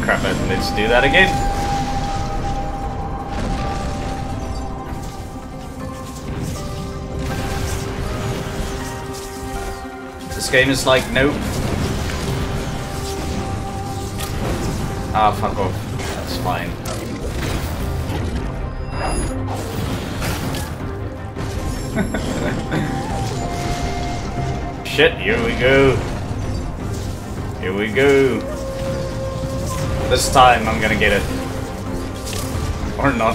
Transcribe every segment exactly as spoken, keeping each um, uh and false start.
crap it. Let's do that again. This game is like, nope. Ah, fuck off. That's fine. Shit, here we go. Here we go. This time I'm gonna get it. Or not.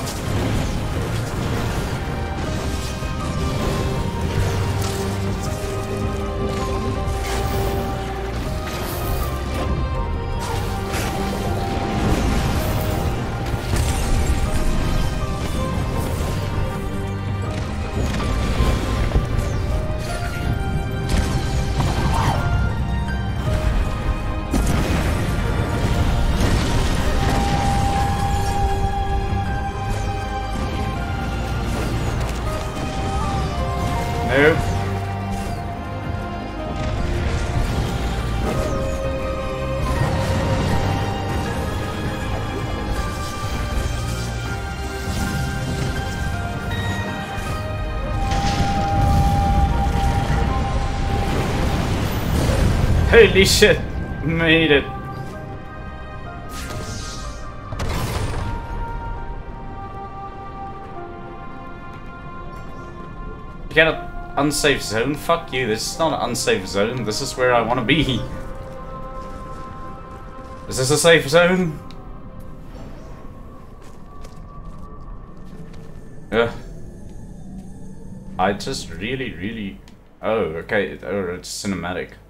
Nope. Holy shit! Made it. You cannot. Unsafe zone? Fuck you, this is not an unsafe zone. This is where I want to be. Is this a safe zone? Ugh. I just really, really... Oh, okay. Oh, it's cinematic.